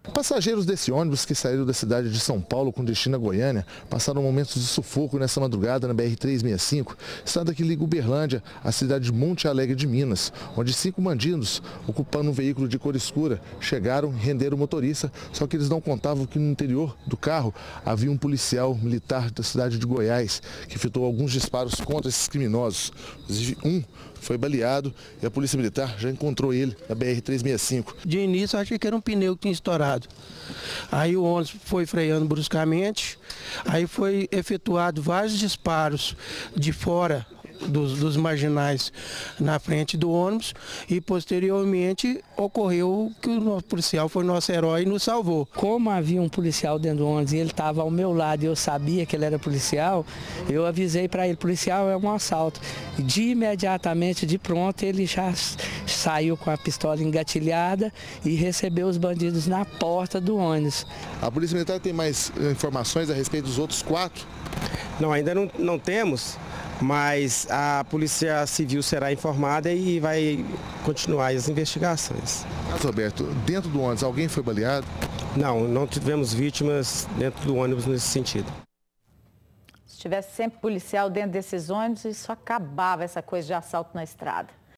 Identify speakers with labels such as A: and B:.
A: Passageiros desse ônibus que saíram da cidade de São Paulo com destino a Goiânia passaram momentos de sufoco nessa madrugada na BR-365, estrada que liga Uberlândia à cidade de Monte Alegre de Minas, onde 5 bandidos, ocupando um veículo de cor escura, chegaram e renderam o motorista, só que eles não contavam que no interior do carro havia um policial militar da cidade de Goiás, que efetuou alguns disparos contra esses criminosos. Inclusive, um foi baleado e a Polícia Militar já encontrou ele na BR-365.
B: De início, eu achei que era um pneu que tinha estourado. Aí o ônibus foi freando bruscamente, aí foi efetuado vários disparos de fora dos marginais na frente do ônibus e posteriormente ocorreu que o nosso policial foi nosso herói e nos salvou.
C: Como havia um policial dentro do ônibus e ele estava ao meu lado e eu sabia que ele era policial, eu avisei para ele, policial, é um assalto. De imediatamente, de pronto, ele já saiu com a pistola engatilhada e recebeu os bandidos na porta do ônibus.
A: A Polícia Militar tem mais informações a respeito dos outros 4?
D: Não, ainda não temos. Mas a Polícia Civil será informada e vai continuar as investigações.
A: Mas, Roberto, dentro do ônibus alguém foi baleado?
D: Não tivemos vítimas dentro do ônibus nesse sentido.
E: Se tivesse sempre policial dentro desses ônibus, isso acabava essa coisa de assalto na estrada.